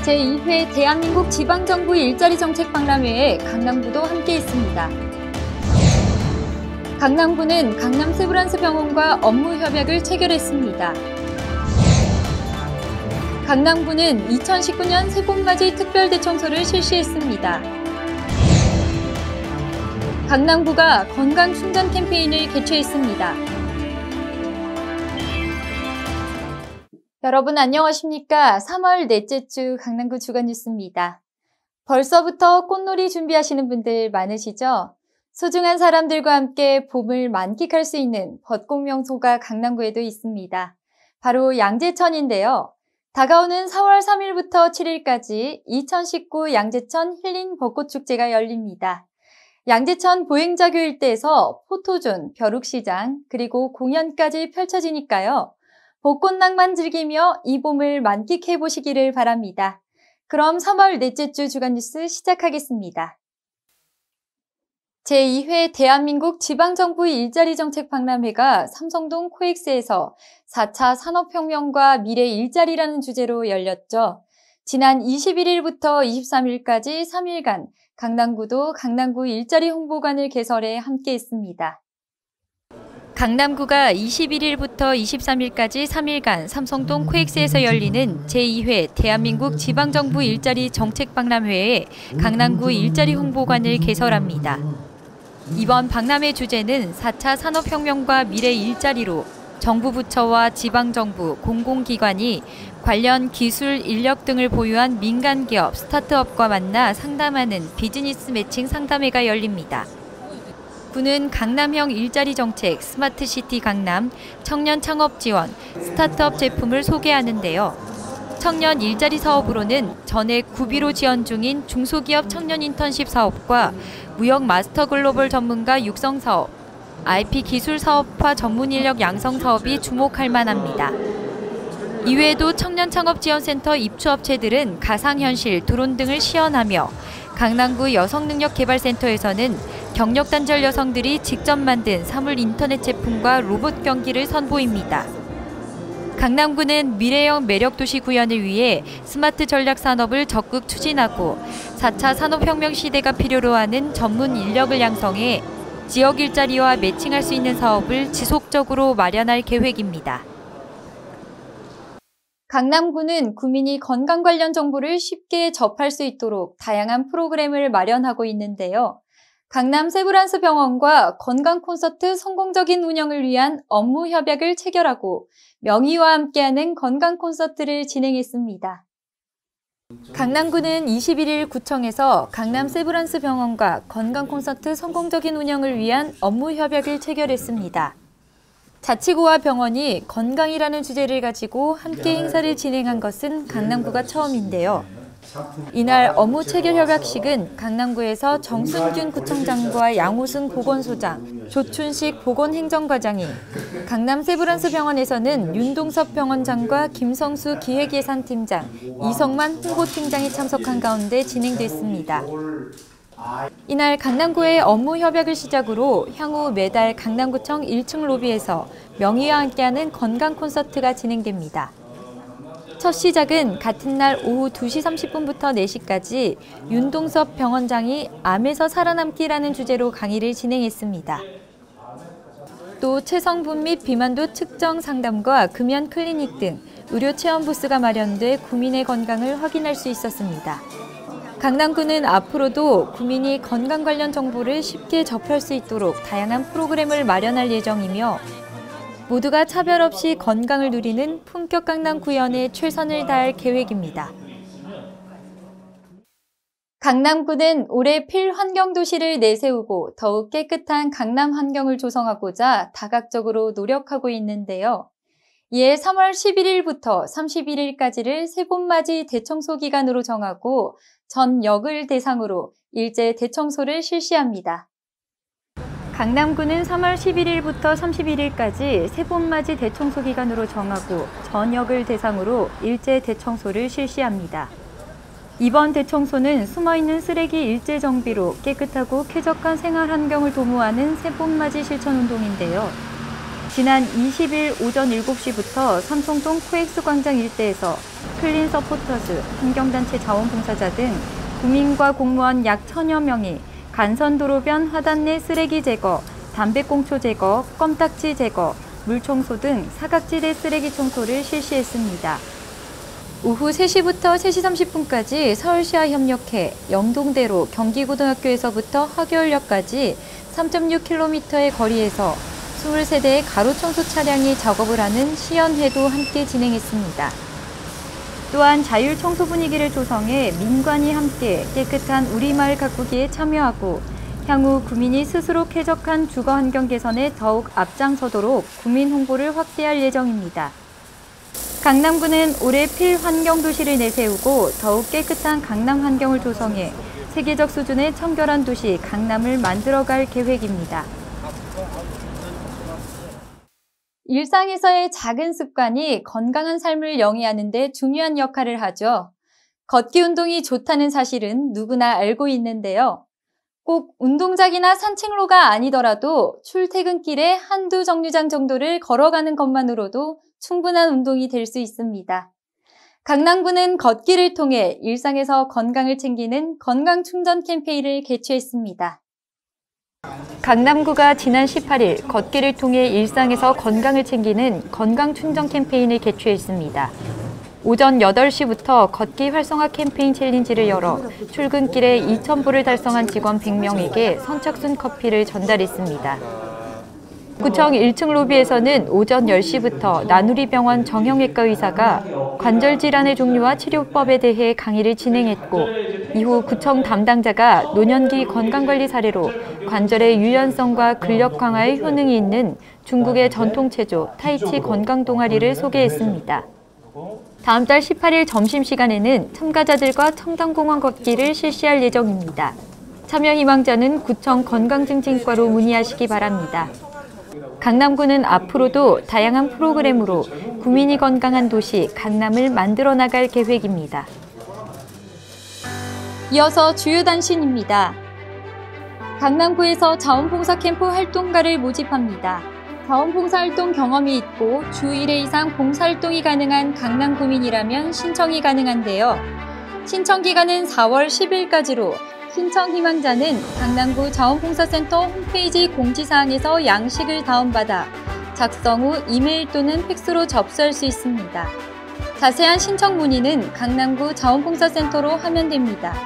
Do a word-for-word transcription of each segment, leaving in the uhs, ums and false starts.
제이 회 대한민국 지방정부 일자리 정책 박람회에 강남구도 함께 있습니다. 강남구는 강남 세브란스 병원과 업무 협약을 체결했습니다. 강남구는 이천십구 년 세봄맞이 특별대청소를 실시했습니다. 강남구가 건강충전 캠페인을 개최했습니다. 여러분 안녕하십니까? 삼월 넷째 주 강남구 주간뉴스입니다. 벌써부터 꽃놀이 준비하시는 분들 많으시죠? 소중한 사람들과 함께 봄을 만끽할 수 있는 벚꽃 명소가 강남구에도 있습니다. 바로 양재천인데요. 다가오는 사월 삼일부터 칠일까지 이천십구 양재천 힐링 벚꽃축제가 열립니다. 양재천 보행자교 일대에서 포토존, 벼룩시장, 그리고 공연까지 펼쳐지니까요. 벚꽃 낭만 즐기며 이 봄을 만끽해 보시기를 바랍니다. 그럼 삼월 넷째 주 주간뉴스 시작하겠습니다. 제이 회 대한민국 지방정부 일자리 정책 박람회가 삼성동 코엑스에서 사 차 산업혁명과 미래 일자리라는 주제로 열렸죠. 지난 이십일일부터 이십삼일까지 삼 일간 강남구도 강남구 일자리 홍보관을 개설해 함께했습니다. 강남구가 이십일일부터 이십삼일까지 삼 일간 삼성동 코엑스에서 열리는 제이 회 대한민국 지방정부 일자리 정책 박람회에 강남구 일자리 홍보관을 개설합니다. 이번 박람회 주제는 사 차 산업혁명과 미래 일자리로 정부 부처와 지방정부, 공공기관이 관련 기술, 인력 등을 보유한 민간기업, 스타트업과 만나 상담하는 비즈니스 매칭 상담회가 열립니다. 구는 강남형 일자리 정책, 스마트시티 강남, 청년 창업 지원, 스타트업 제품을 소개하는데요. 청년 일자리 사업으로는 전액 구비로 지원 중인 중소기업 청년 인턴십 사업과 무역 마스터 글로벌 전문가 육성 사업, 아이피 기술 사업화 전문 인력 양성 사업이 주목할 만합니다. 이외에도 청년 창업 지원센터 입주업체들은 가상현실, 드론 등을 시연하며 강남구 여성능력개발센터에서는 경력단절 여성들이 직접 만든 사물 인터넷 제품과 로봇 경기를 선보입니다. 강남구는 미래형 매력도시 구현을 위해 스마트 전략 산업을 적극 추진하고 사 차 산업혁명 시대가 필요로 하는 전문 인력을 양성해 지역 일자리와 매칭할 수 있는 사업을 지속적으로 마련할 계획입니다. 강남구는 구민이 건강 관련 정보를 쉽게 접할 수 있도록 다양한 프로그램을 마련하고 있는데요. 강남 세브란스 병원과 건강 콘서트 성공적인 운영을 위한 업무 협약을 체결하고 명의와 함께하는 건강 콘서트를 진행했습니다. 강남구는 이십일일 구청에서 강남 세브란스 병원과 건강 콘서트 성공적인 운영을 위한 업무 협약을 체결했습니다. 자치구와 병원이 건강이라는 주제를 가지고 함께 행사를 진행한 것은 강남구가 처음인데요. 이날 업무 체결 협약식은 강남구에서 정순균 구청장과 양호승 보건소장, 조춘식 보건행정과장이, 강남 세브란스 병원에서는 윤동섭 병원장과 김성수 기획예산팀장, 이성만 홍보팀장이 참석한 가운데 진행됐습니다. 이날 강남구의 업무 협약을 시작으로 향후 매달 강남구청 일 층 로비에서 명의와 함께하는 건강 콘서트가 진행됩니다. 첫 시작은 같은 날 오후 두 시 삼십 분부터 네 시까지 윤동섭 병원장이 암에서 살아남기라는 주제로 강의를 진행했습니다. 또 체성분 및 비만도 측정 상담과 금연 클리닉 등 의료 체험 부스가 마련돼 구민의 건강을 확인할 수 있었습니다. 강남구는 앞으로도 구민이 건강 관련 정보를 쉽게 접할 수 있도록 다양한 프로그램을 마련할 예정이며 모두가 차별 없이 건강을 누리는 품격 강남 구현에 최선을 다할 계획입니다. 강남구는 올해 필환경도시를 내세우고 더욱 깨끗한 강남 환경을 조성하고자 다각적으로 노력하고 있는데요. 이에 삼월 십일일부터 삼십일일까지를 세봄맞이 대청소 기간으로 정하고 전 역을 대상으로 일제 대청소를 실시합니다. 강남구는 삼월 십일일부터 삼십일일까지 세봄맞이 대청소 기간으로 정하고 전역을 대상으로 일제 대청소를 실시합니다. 이번 대청소는 숨어있는 쓰레기 일제 정비로 깨끗하고 쾌적한 생활 환경을 도모하는 세봄맞이 실천운동인데요. 지난 이십일 오전 일곱 시부터 삼성동 코엑스 광장 일대에서 클린 서포터즈, 환경단체 자원봉사자 등 구민과 공무원 약 천여 명이 간선도로변 하단 내 쓰레기 제거, 담배꽁초 제거, 껌딱지 제거, 물청소 등 사각지대 쓰레기 청소를 실시했습니다. 오후 세 시부터 세 시 삼십 분까지 서울시와 협력해 영동대로 경기고등학교에서부터 하교울역까지 삼 점 육 킬로미터의 거리에서 이십삼 대의 가로청소 차량이 작업을 하는 시연회도 함께 진행했습니다. 또한 자율청소 분위기를 조성해 민관이 함께 깨끗한 우리마을 가꾸기에 참여하고 향후 구민이 스스로 쾌적한 주거환경 개선에 더욱 앞장서도록 구민 홍보를 확대할 예정입니다. 강남구는 올해 필환경도시를 내세우고 더욱 깨끗한 강남 환경을 조성해 세계적 수준의 청결한 도시 강남을 만들어갈 계획입니다. 일상에서의 작은 습관이 건강한 삶을 영위하는 데 중요한 역할을 하죠. 걷기 운동이 좋다는 사실은 누구나 알고 있는데요. 꼭 운동장이나 산책로가 아니더라도 출퇴근길에 한두 정류장 정도를 걸어가는 것만으로도 충분한 운동이 될 수 있습니다. 강남구는 걷기를 통해 일상에서 건강을 챙기는 건강충전 캠페인을 개최했습니다. 강남구가 지난 십팔 일 걷기를 통해 일상에서 건강을 챙기는 건강충전 캠페인을 개최했습니다. 오전 여덟 시부터 걷기 활성화 캠페인 챌린지를 열어 출근길에 이천 보를 달성한 직원 백 명에게 선착순 커피를 전달했습니다. 구청 일 층 로비에서는 오전 열 시부터 나누리병원 정형외과 의사가 관절 질환의 종류와 치료법에 대해 강의를 진행했고 이후 구청 담당자가 노년기 건강관리 사례로 관절의 유연성과 근력 강화에 효능이 있는 중국의 전통체조 타이치 건강 동아리를 소개했습니다. 다음 달 십팔 일 점심시간에는 참가자들과 청담공원 걷기를 실시할 예정입니다. 참여 희망자는 구청 건강증진과로 문의하시기 바랍니다. 강남구는 앞으로도 다양한 프로그램으로 구민이 건강한 도시 강남을 만들어 나갈 계획입니다. 이어서 주요 단신입니다. 강남구에서 자원봉사 캠프 활동가를 모집합니다. 자원봉사 활동 경험이 있고 주 일 회 이상 봉사활동이 가능한 강남구민이라면 신청이 가능한데요. 신청기간은 사월 십일까지로 신청 희망자는 강남구 자원봉사센터 홈페이지 공지사항에서 양식을 다운받아 작성 후 이메일 또는 팩스로 접수할 수 있습니다. 자세한 신청 문의는 강남구 자원봉사센터로 하면 됩니다.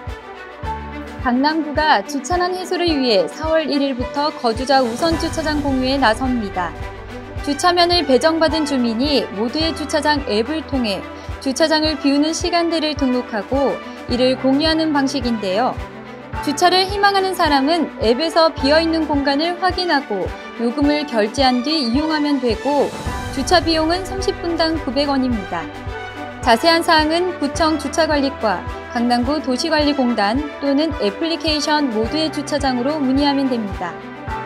강남구가 주차난 해소를 위해 사월 일일부터 거주자 우선주차장 공유에 나섭니다. 주차면을 배정받은 주민이 모두의 주차장 앱을 통해 주차장을 비우는 시간대를 등록하고 이를 공유하는 방식인데요. 주차를 희망하는 사람은 앱에서 비어있는 공간을 확인하고 요금을 결제한 뒤 이용하면 되고 주차 비용은 삼십 분당 구백 원입니다. 자세한 사항은 구청 주차관리과, 강남구 도시관리공단 또는 애플리케이션 모두의 주차장으로 문의하면 됩니다.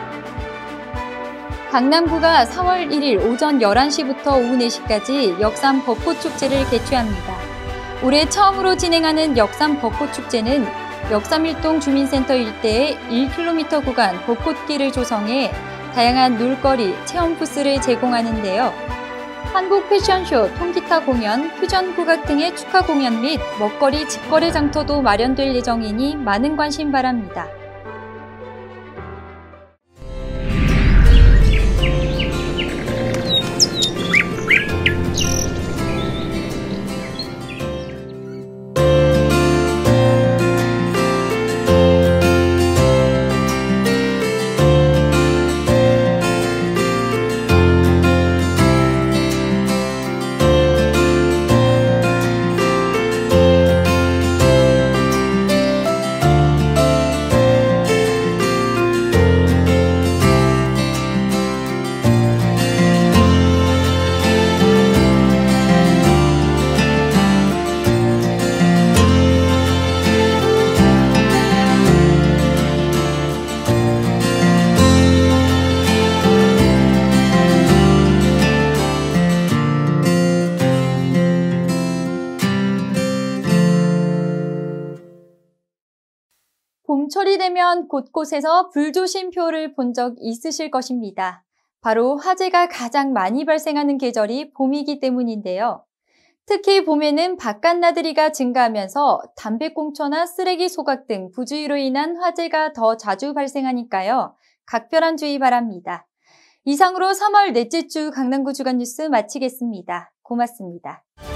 강남구가 사월 일일 오전 열한 시부터 오후 네 시까지 역삼 벚꽃축제를 개최합니다. 올해 처음으로 진행하는 역삼 벚꽃축제는 역삼 일동 주민센터 일대의 일 킬로미터 구간 벚꽃길을 조성해 다양한 놀거리, 체험 부스를 제공하는데요. 한국 패션쇼, 통기타 공연, 퓨전 국악 등의 축하 공연 및 먹거리 직거래 장터도 마련될 예정이니 많은 관심 바랍니다. 봄철이 되면 곳곳에서 불조심표를 본 적 있으실 것입니다. 바로 화재가 가장 많이 발생하는 계절이 봄이기 때문인데요. 특히 봄에는 바깥 나들이가 증가하면서 담배꽁초나 쓰레기 소각 등 부주의로 인한 화재가 더 자주 발생하니까요. 각별한 주의 바랍니다. 이상으로 삼월 넷째 주 강남구 주간 뉴스 마치겠습니다. 고맙습니다.